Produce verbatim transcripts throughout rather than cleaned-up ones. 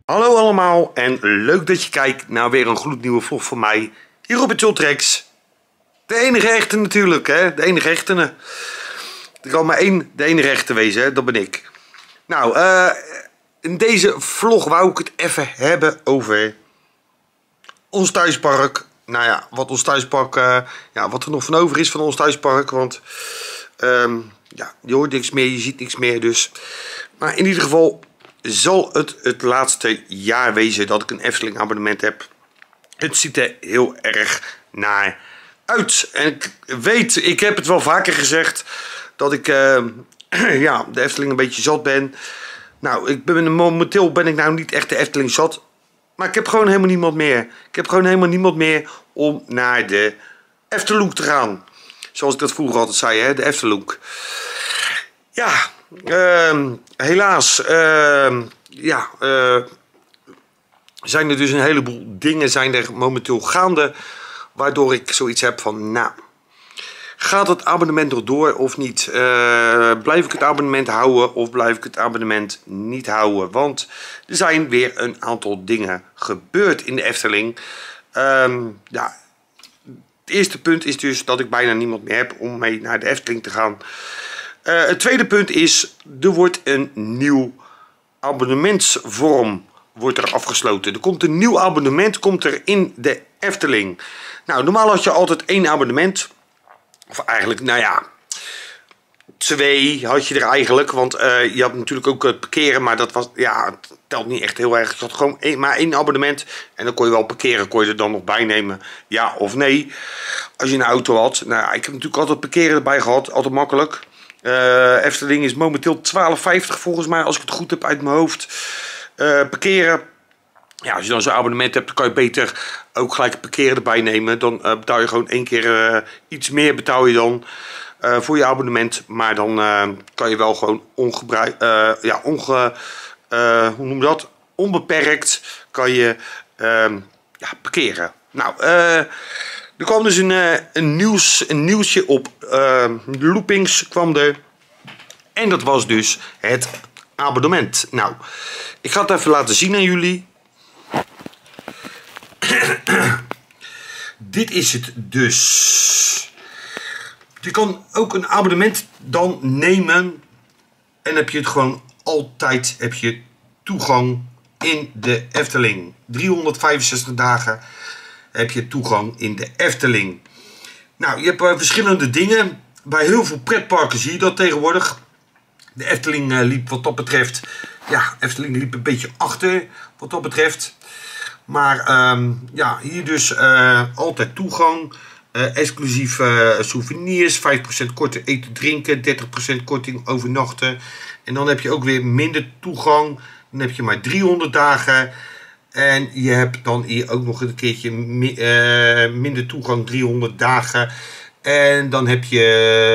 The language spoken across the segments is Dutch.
Hallo allemaal en leuk dat je kijkt naar weer een gloednieuwe vlog van mij hier op het Ultrex. De enige echte natuurlijk, hè? De enige echte. Er kan maar één de enige echte wezen, hè? Dat ben ik. Nou, uh, in deze vlog wou ik het even hebben over ons thuispark. Nou ja, wat ons thuispark, uh, ja, wat er nog van over is van ons thuispark. Want um, ja, je hoort niks meer, je ziet niks meer dus. Maar in ieder geval zal het het laatste jaar wezen dat ik een Efteling abonnement heb. Het ziet er heel erg naar uit. En ik weet, ik heb het wel vaker gezegd dat ik uh, ja, de Efteling een beetje zat ben. Nou, ik ben, momenteel ben ik nou niet echt de Efteling zat. Maar ik heb gewoon helemaal niemand meer. Ik heb gewoon helemaal niemand meer om naar de Efteling te gaan. Zoals ik dat vroeger altijd zei, hè, de Efteling. Ja, uh, helaas. Uh, ja, uh, zijn er dus een heleboel dingen zijn er momenteel gaande. Waardoor ik zoiets heb van, nou, gaat het abonnement nog door of niet? Uh, blijf ik het abonnement houden of blijf ik het abonnement niet houden? Want er zijn weer een aantal dingen gebeurd in de Efteling. Um, ja, het eerste punt is dus dat ik bijna niemand meer heb om mee naar de Efteling te gaan. Uh, het tweede punt is, er wordt een nieuw abonnementsvorm wordt er afgesloten. Er komt een nieuw abonnement komt er in de Efteling. Nou, normaal had je altijd één abonnement. Of eigenlijk, nou ja, twee had je er eigenlijk. Want uh, je had natuurlijk ook het parkeren, maar dat was, ja, het telt niet echt heel erg. Je had gewoon één, maar één abonnement. En dan kon je wel parkeren, kon je er dan nog bij nemen. Ja of nee. Als je een auto had. Nou, ik heb natuurlijk altijd parkeren erbij gehad. Altijd makkelijk. Uh, Efteling is momenteel twaalf vijftig volgens mij, als ik het goed heb uit mijn hoofd. Uh, parkeren. Ja, als je dan zo'n abonnement hebt, dan kan je beter ook gelijk het parkeren erbij nemen. Dan uh, betaal je gewoon één keer uh, iets meer betaal je dan uh, voor je abonnement. Maar dan uh, kan je wel gewoon ongebruik, uh, ja, onge, uh, hoe noem je dat? onbeperkt kan je uh, ja, parkeren. Nou, uh, er kwam dus een, uh, een, nieuws, een nieuwsje op uh, Loopings kwam er. En dat was dus het abonnement. Nou, ik ga het even laten zien aan jullie. Dit is het dus. Je kan ook een abonnement dan nemen. En heb je het gewoon altijd heb je toegang in de Efteling. driehonderdvijfenzestig dagen heb je toegang in de Efteling. Nou, je hebt uh, verschillende dingen. Bij heel veel pretparken zie je dat tegenwoordig. De Efteling uh, liep wat dat betreft. Ja, Efteling liep een beetje achter wat dat betreft. Maar um, ja, hier dus uh, altijd toegang. Uh, exclusief uh, souvenirs. vijf procent korting eten drinken. dertig procent korting overnachten. En dan heb je ook weer minder toegang. Dan heb je maar driehonderd dagen. En je hebt dan hier ook nog een keertje mi uh, minder toegang. driehonderd dagen. En dan heb je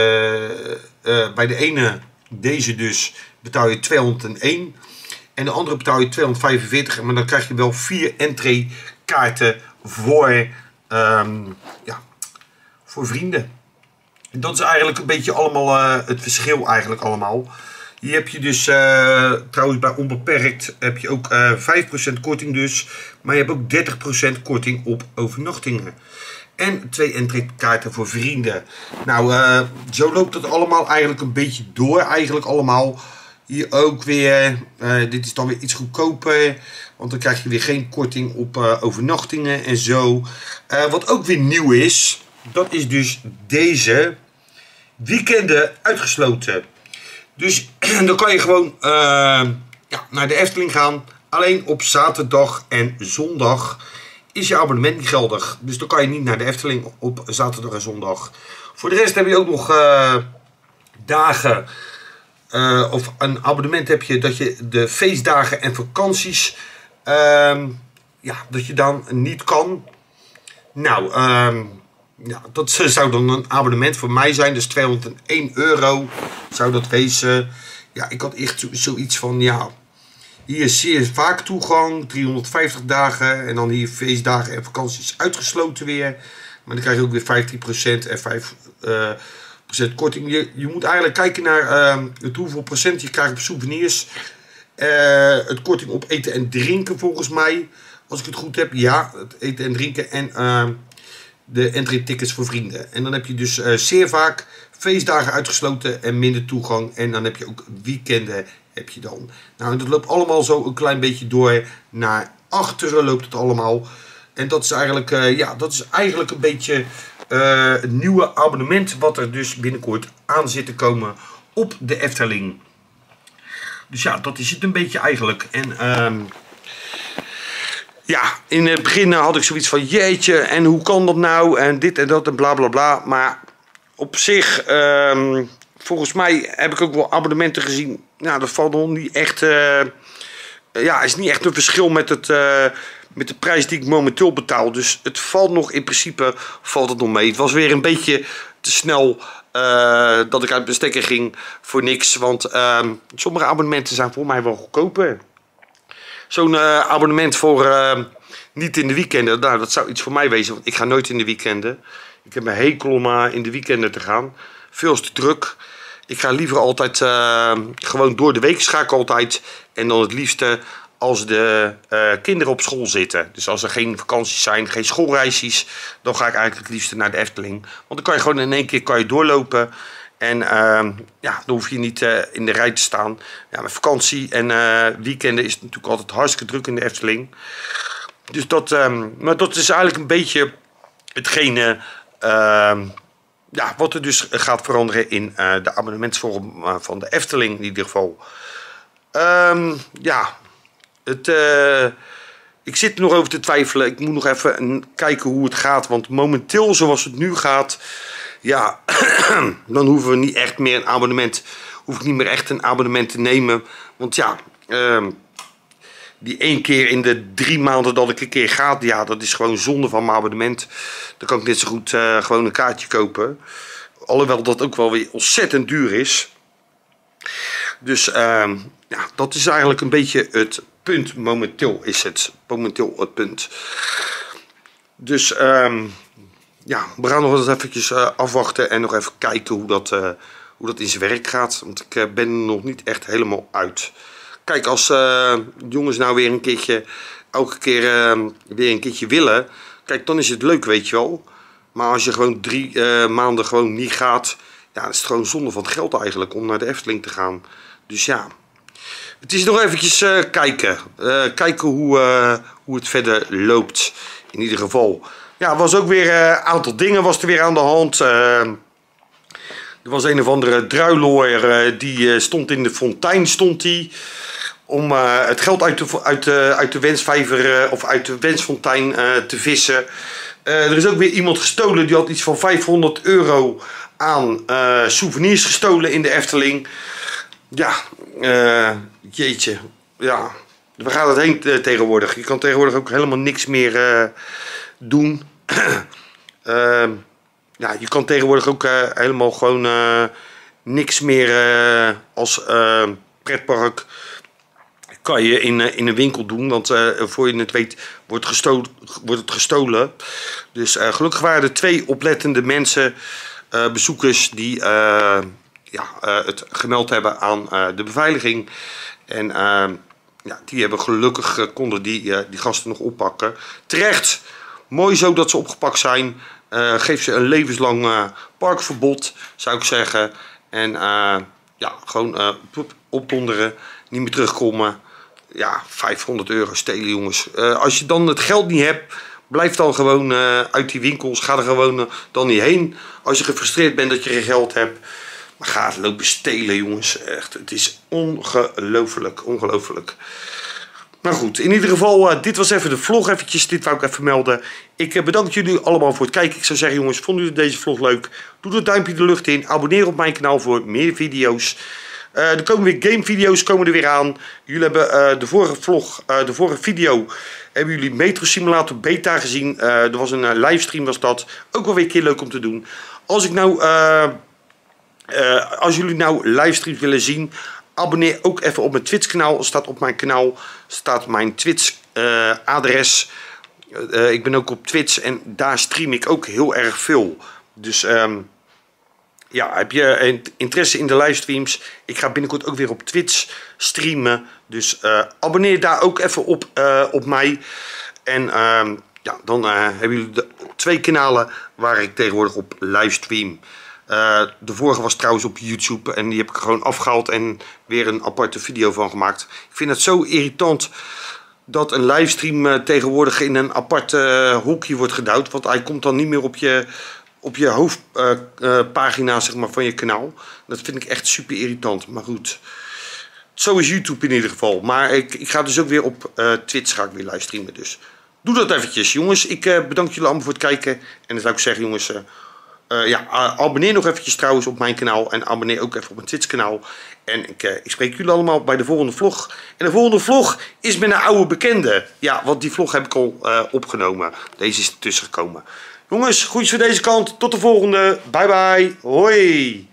uh, uh, bij de ene, deze dus, betaal je tweehonderdéén. En de andere betaal je tweehonderdvijfenveertig. Maar dan krijg je wel vier entree kaarten voor, um, ja, voor vrienden. En dat is eigenlijk een beetje allemaal uh, het verschil eigenlijk allemaal. Hier heb je dus, uh, trouwens bij onbeperkt, heb je ook uh, vijf procent korting dus. Maar je hebt ook dertig procent korting op overnachtingen. En twee entree kaarten voor vrienden. Nou, uh, zo loopt het allemaal eigenlijk een beetje door. Eigenlijk allemaal. Hier ook weer, uh, dit is dan weer iets goedkoper, want dan krijg je weer geen korting op uh, overnachtingen en zo. Uh, wat ook weer nieuw is, dat is dus deze weekenden uitgesloten. Dus dan kan je gewoon uh, ja, naar de Efteling gaan. Alleen op zaterdag en zondag is je abonnement niet geldig. Dus dan kan je niet naar de Efteling op zaterdag en zondag. Voor de rest heb je ook nog uh, dagen... Uh, of een abonnement heb je dat je de feestdagen en vakanties uh, ja, dat je dan niet kan. Nou, uh, ja, dat zou dan een abonnement voor mij zijn. Dus tweehonderdéén euro zou dat wezen. Ja, ik had echt zoiets van, ja, hier is zeer vaak toegang, driehonderdvijftig dagen. En dan hier feestdagen en vakanties uitgesloten weer. Maar dan krijg je ook weer vijftien procent en vijf procent uh, korting. Je, je moet eigenlijk kijken naar uh, het hoeveel procent je krijgt op souvenirs. Uh, het korting op eten en drinken volgens mij. Als ik het goed heb. Ja, het eten en drinken. En uh, de entry tickets voor vrienden. En dan heb je dus uh, zeer vaak feestdagen uitgesloten en minder toegang. En dan heb je ook weekenden heb je dan. Nou, dat loopt allemaal zo een klein beetje door naar achteren loopt het allemaal. En dat is eigenlijk, uh, ja, dat is eigenlijk een beetje uh, het nieuwe abonnement wat er dus binnenkort aan zit te komen op de Efteling. Dus ja, dat is het een beetje eigenlijk. En uh, ja, in het begin had ik zoiets van jeetje, en hoe kan dat nou? En dit en dat en bla bla bla. Maar op zich, uh, volgens mij heb ik ook wel abonnementen gezien. Nou, dat valt nog niet echt. Uh, ja, is niet echt een verschil met het. Uh, Met de prijs die ik momenteel betaal. Dus het valt nog, in principe valt het nog mee. Het was weer een beetje te snel uh, dat ik uit mijn stekker ging voor niks. Want uh, sommige abonnementen zijn voor mij wel goedkoper. Zo'n uh, abonnement voor uh, niet in de weekenden. Nou, dat zou iets voor mij wezen. Want ik ga nooit in de weekenden. Ik heb mijn hekel om uh, in de weekenden te gaan. Veel te druk. Ik ga liever altijd uh, gewoon door de week schakel altijd. En dan het liefste als de uh, kinderen op school zitten. Dus als er geen vakanties zijn, geen schoolreisjes, dan ga ik eigenlijk het liefste naar de Efteling. Want dan kan je gewoon in één keer kan je doorlopen. En uh, ja, dan hoef je niet uh, in de rij te staan. Ja, met vakantie en uh, weekenden is het natuurlijk altijd hartstikke druk in de Efteling. Dus dat, um, maar dat is eigenlijk een beetje hetgene uh, ja, wat er dus gaat veranderen in uh, de abonnementsvorm uh, van de Efteling in ieder geval. Um, ja... Het, uh, ik zit er nog over te twijfelen. Ik moet nog even kijken hoe het gaat. Want momenteel zoals het nu gaat. Ja, dan hoeven we niet echt meer een abonnement. Hoef ik niet meer echt een abonnement te nemen. Want ja, uh, die één keer in de drie maanden dat ik een keer ga. Ja, dat is gewoon zonde van mijn abonnement. Dan kan ik net zo goed uh, gewoon een kaartje kopen. Alhoewel dat ook wel weer ontzettend duur is. Dus uh, ja, dat is eigenlijk een beetje het punt. Momenteel is het. Momenteel het punt. Dus um, ja, we gaan nog eens eventjes uh, afwachten en nog even kijken hoe dat, uh, hoe dat in zijn werk gaat. Want ik uh, ben er nog niet echt helemaal uit. Kijk, als uh, jongens nou weer een keertje, elke keer uh, weer een keertje willen. Kijk, dan is het leuk, weet je wel. Maar als je gewoon drie uh, maanden gewoon niet gaat. Ja, dan is het gewoon zonde van het geld eigenlijk om naar de Efteling te gaan. Dus ja, het is nog eventjes uh, kijken. Uh, kijken hoe, uh, hoe het verder loopt. In ieder geval. Ja, er was ook weer een uh, aantal dingen was er weer aan de hand. Uh, er was een of andere druiloor. Uh, die uh, stond in de fontein. Stond die, om uh, het geld uit de, uit de, uit de wensvijver uh, of uit de wensfontein uh, te vissen. Uh, er is ook weer iemand gestolen. Die had iets van vijfhonderd euro aan uh, souvenirs gestolen in de Efteling. Ja, uh, jeetje. Ja, waar gaat het heen uh, tegenwoordig? Je kan tegenwoordig ook helemaal niks meer uh, doen. uh, ja, je kan tegenwoordig ook uh, helemaal gewoon uh, niks meer uh, als uh, pretpark kan je in, uh, in een winkel doen. Want uh, voor je het weet wordt, gestolen, wordt het gestolen. Dus uh, gelukkig waren er twee oplettende mensen, uh, bezoekers, die uh, ja, uh, het gemeld hebben aan uh, de beveiliging. En uh, ja, die hebben gelukkig, uh, konden die, uh, die gasten nog oppakken. Terecht, mooi zo dat ze opgepakt zijn. Uh, geef ze een levenslang uh, parkverbod, zou ik zeggen. En uh, ja, gewoon uh, opdonderen, niet meer terugkomen. Ja, vijfhonderd euro stelen, jongens. Uh, als je dan het geld niet hebt, blijf dan gewoon uh, uit die winkels. Ga er gewoon uh, dan niet heen. Als je gefrustreerd bent dat je geen geld hebt. Maar ga het lopen stelen, jongens. Echt, het is ongelooflijk, ongelooflijk. Maar goed, in ieder geval, uh, dit was even de vlog eventjes. Dit wou ik even melden. Ik uh, bedank jullie allemaal voor het kijken. Ik zou zeggen, jongens, vonden jullie deze vlog leuk? Doe het duimpje de lucht in. Abonneer op mijn kanaal voor meer video's. Uh, er komen weer gamevideo's komen er weer aan. Jullie hebben uh, de vorige vlog, uh, de vorige video, hebben jullie Metro Simulator Beta gezien. Uh, er was een uh, livestream, was dat. Ook wel weer een keer leuk om te doen. Als ik nou, uh, uh, als jullie nou livestreams willen zien, abonneer ook even op mijn Twitch kanaal. Staat op mijn kanaal staat mijn Twitch uh, adres. Uh, ik ben ook op Twitch en daar stream ik ook heel erg veel. Dus um, ja, heb je interesse in de livestreams? Ik ga binnenkort ook weer op Twitch streamen. Dus uh, abonneer daar ook even op, uh, op mij. En uh, ja, dan uh, hebben jullie de twee kanalen waar ik tegenwoordig op livestream. Uh, de vorige was trouwens op YouTube en die heb ik gewoon afgehaald en weer een aparte video van gemaakt. Ik vind het zo irritant dat een livestream uh, tegenwoordig in een apart uh, hoekje wordt gedouwd. Want hij komt dan niet meer op je, op je hoofdpagina uh, uh, zeg maar, van je kanaal. Dat vind ik echt super irritant. Maar goed, zo is YouTube in ieder geval. Maar ik, ik ga dus ook weer op uh, Twitch ga ik weer livestreamen. Dus doe dat eventjes jongens. Ik uh, bedank jullie allemaal voor het kijken. En dan zou ik zeggen jongens... Uh, Uh, ja, uh, abonneer nog eventjes trouwens op mijn kanaal. En abonneer ook even op mijn Twitch kanaal. En ik, uh, ik spreek jullie allemaal bij de volgende vlog. En de volgende vlog is met een oude bekende. Ja, want die vlog heb ik al uh, opgenomen. Deze is ertussen gekomen. Jongens, groetjes voor deze kant. Tot de volgende. Bye bye. Hoi.